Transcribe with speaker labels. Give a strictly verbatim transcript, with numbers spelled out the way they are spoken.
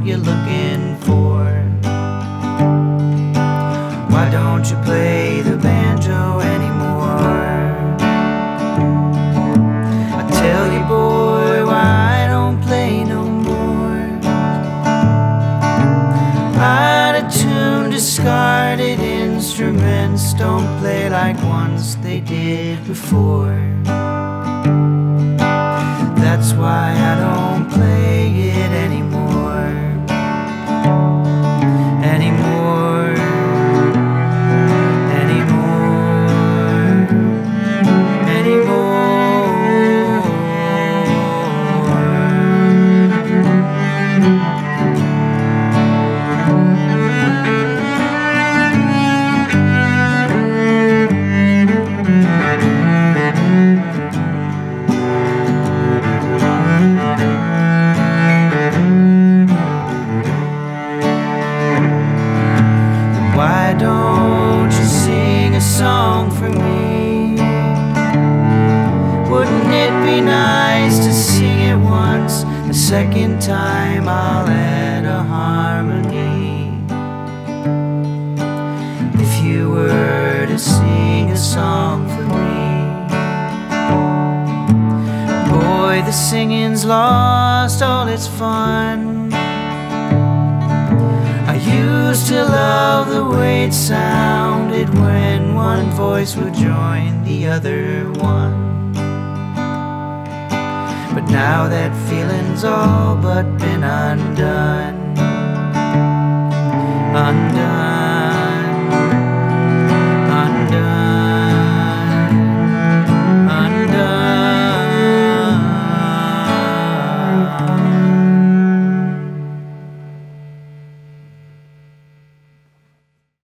Speaker 1: you looking for? Why don't you play the banjo anymore? I tell you, boy, why I don't play no more? Out of tune, discarded instruments don't play like once they did before. That's why I don't play it anymore. Anymore. Anymore. Anymore. Why don't you sing a song for me? Wouldn't it be nice to sing it once? The second time I'll add a harmony. If you were to sing a song for me, boy, the singing's lost all its fun. I used to love the way it sounded when one voice would join the other one. But now that feeling's all but been undone.